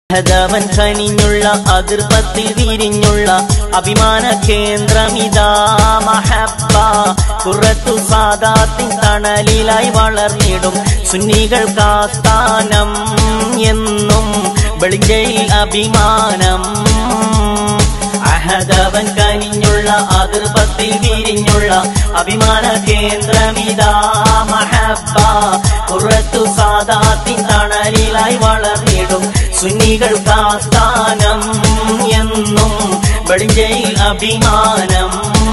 ഹദവൻ കനിഞ്ഞുള്ള അതിർപ്പത്തിൽ വിരിഞ്ഞുള്ള അഭിമാന കേന്ദ്രമിതാ മഹബ്ബ ഖുറത്തു സാദാത്തിൻ തണലിലായി വളർന്നിടും സുന്നികൾക്കാസ്ഥാനം എന്നും വെളിഞ്ചയിൽ അഭിമാനം. അഹദവൻ കനിഞ്ഞുള്ള അതിർപ്പത്തിൽ വിരിഞ്ഞുള്ള അഭിമാന കേന്ദ്രമിതാ മഹബ്ബ ഖുറത്തു സാദാത്തിൻ തണലിലായി വളർന്നിടും സുന്നികൾക്കാസ്ഥാനം എന്നും വെളിഞ്ചയിൽ അഭിമാനം.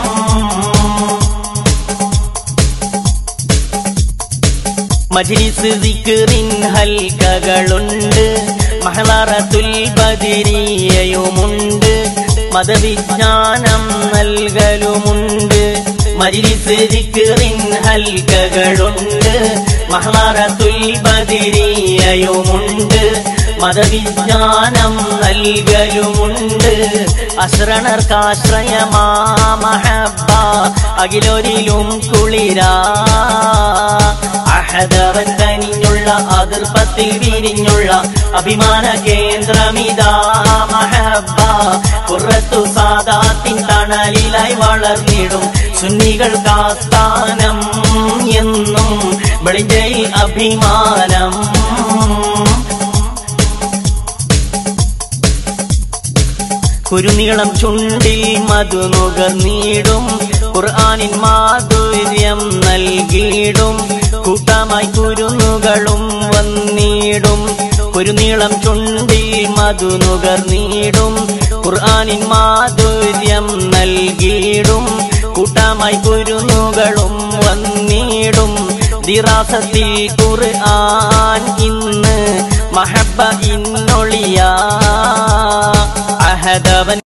മജ്ലിസ് ദിക്റിൻ ഹൽക്കകളുണ്ട്, മഹ്ളറത്തുൽ ബദരിയയുമുണ്ട്, മതവിജ്ഞാനം നൽകലുമുണ്ട്. മജ്ലിസ് ദിക്റിൻ ഹൽക്കകളുണ്ട്, മഹ്ളറത്തുൽ ബദരിയയുമുണ്ട്, മതവിജ്ഞാനം നൽകലുമുണ്ട്. അശ്രണർക്കാശ്രയമാ മഹബ്ബ അഖിലൊരിലും കുളിരാ. അഹദവൻ കനിഞ്ഞുള്ള അതിർപ്പത്തിൽ വിരിഞ്ഞുള്ള അഭിമാന കേന്ദ്രമിതാ മഹബ്ബ ഖുറത്തു സാദാത്തിൻ തണലിലായി വളർന്നിടും സുന്നികൾക്കാസ്ഥാനം എന്നും വെളിഞ്ചയിൽ അഭിമാനം. കുരുനീളം ചുണ്ടിൽ മധുനുകർന്നിടും, ഖുർആനിൻ മാധുര്യം നൽകിയിടും, കൂട്ടമായി കുരുന്നുകളും വന്നിടും. കുരുനീളം ചുണ്ടിൽ മധുനുകർന്നിടും, ഖുർആനിൻ മാധുര്യം നൽകിയിടും, കൂട്ടമായി കുരുന്നുകളും വന്നിടും. ദിറാസത്തിൽ ഖുർആൻ ഇന്ന് മഹബ്ബ ഇന്നൊളിയാ. അഹദവൻ